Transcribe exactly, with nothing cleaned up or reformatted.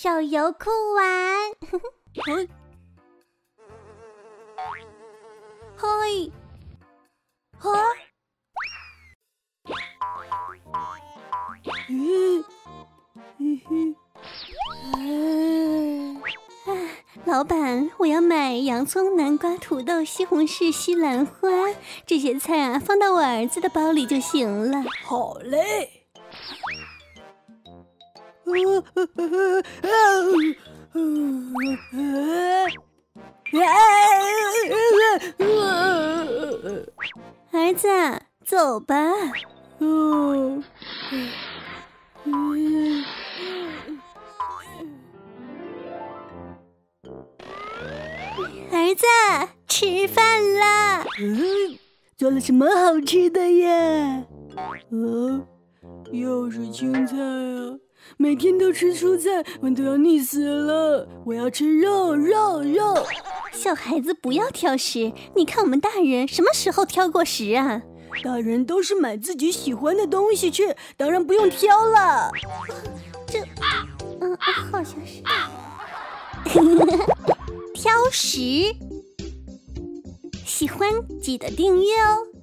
手游酷玩。 嗨，嗨，啊！嗯，嗯哼， 啊，老板，我要买洋葱、南瓜、土豆、西红柿、西兰花这些菜啊，放到我儿子的包里就行了。 好嘞。 儿子，走吧。 哦， 儿子，吃饭啦！ 嗯，做了什么好吃的呀？嗯，又是青菜啊！每天都吃蔬菜，我都要腻死了。我要吃肉肉肉！ 小孩子不要挑食，你看我们大人什么时候挑过食啊？ 大人都是买自己喜欢的东西吃，当然不用挑了。 这，嗯，好像是挑食。喜欢记得订阅哦。